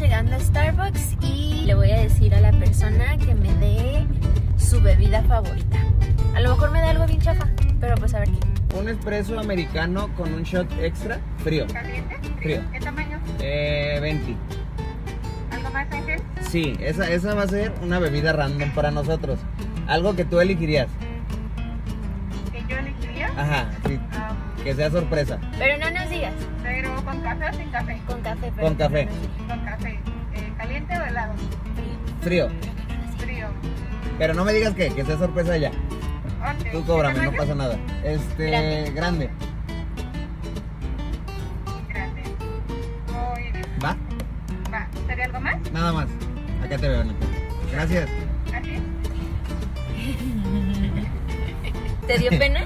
llegando a Starbucks y le voy a decir a la persona que me dé su bebida favorita. A lo mejor me da algo bien chafa, pero pues a ver qué. Un espresso americano con un shot extra, frío. ¿Caliente? Frío. ¿Qué tamaño? 20. ¿Algo más, Ángel? Sí, esa va a ser una bebida random para nosotros. Algo que tú elegirías. ¿Que yo elegiría? Ajá, sí. Que sea sorpresa. Pero no nos digas. ¿Pero con café o sin café? Con café. Pero Con café. Con café. ¿Caliente o helado? Frío. Frío. Pero no me digas que sea sorpresa ya. Ok. Tú cóbrame, ¿Qué no tamaño? pasa nada. Grande. Grande. Muy bien. ¿Va? Va. ¿Sería algo más? Nada más. Acá te veo, Nata. Gracias. ¿Así? ¿Te dio pena?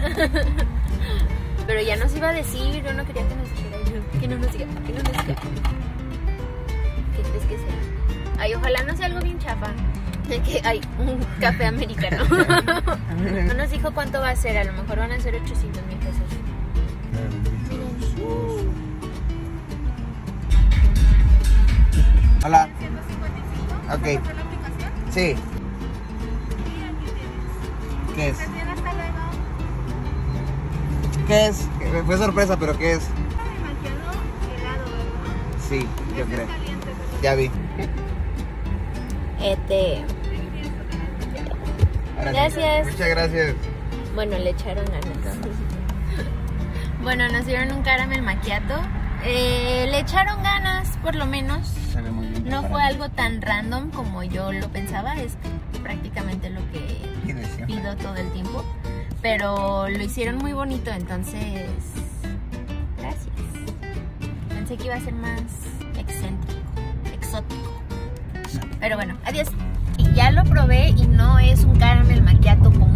Pero ya nos iba a decir, yo no quería que nos dijera. Que no nos diga, que no nos diga. ¿Qué crees que sea? Ay, ojalá no sea algo bien chafa. De que hay un café americano. No nos dijo cuánto va a ser, a lo mejor van a ser 800,000 pesos. Hola. 155. Ok. ¿Puedo hacer la aplicación? Sí. Sí, aquí tienes. ¿Qué es? Pues bien, hasta luego. ¿Qué es? Fue sorpresa, pero ¿qué es? Demasiado helado, ¿verdad? Sí, yo Este creo. es caliente, ¿verdad? Ya vi. Ahora sí. Gracias. Muchas gracias. Bueno, le echaron ganas. Bueno, nos dieron un caramel macchiato. Le echaron ganas, por lo menos. Se ve muy bien. No fue preparado. algo tan random como yo lo pensaba. Es prácticamente lo que Y de siempre. pido todo el tiempo. Pero lo hicieron muy bonito, entonces... Gracias. Pensé que iba a ser más excéntrico, exótico. Pero bueno, adiós. Y ya lo probé y no es un caramel macchiato con